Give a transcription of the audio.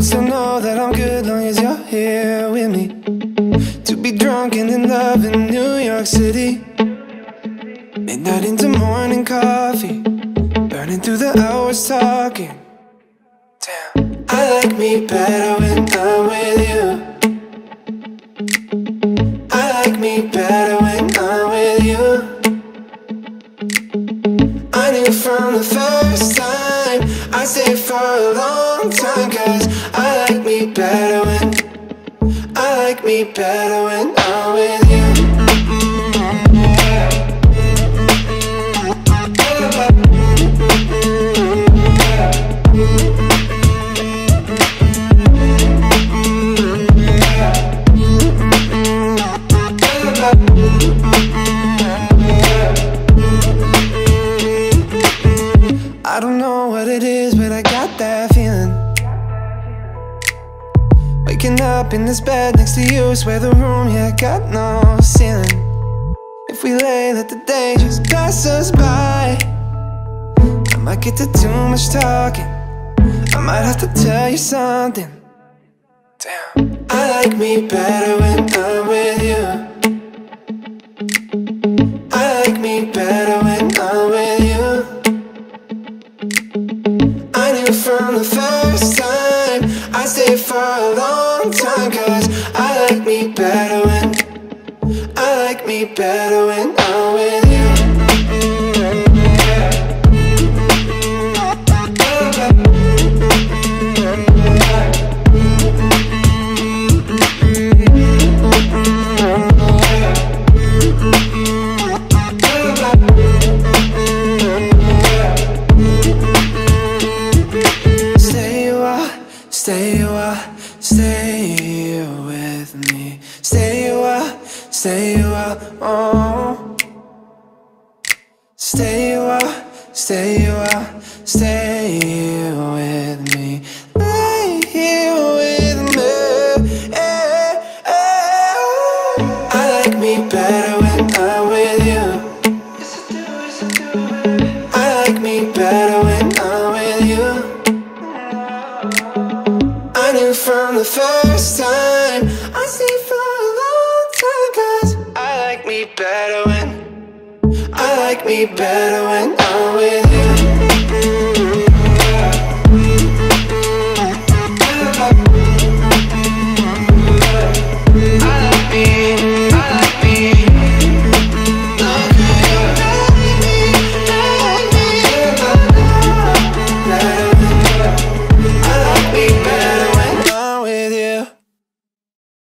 but still know that I'm good long as you're here with me. To be drunk and in love in New York City, midnight into morning coffee, burning through the hours talking. Damn, I like me better when I'm with you. I like me better when I'm with you. I knew from the first time I'd stay for a long time, 'cause I like me better when I'm with you. I don't know what it is, but I got that feeling. Waking up in this bed next to you, swear the room, yeah, got no ceiling. If we lay, let the day just pass us by. I might get to too much talking, I might have to tell you something. Damn, I like me better when I'm with you. I like me better when I'm with you. I knew from the first time I'd stay for a long time, 'cause I like me better when I'm with you. Stay with me. Stay a while, oh. Stay a while, stay with me. Lay here with me. I like me better when I'm with you. I like me better when I'm with you. I knew from the first time I'd stay for a long time, 'cause I like me better when I'm with you.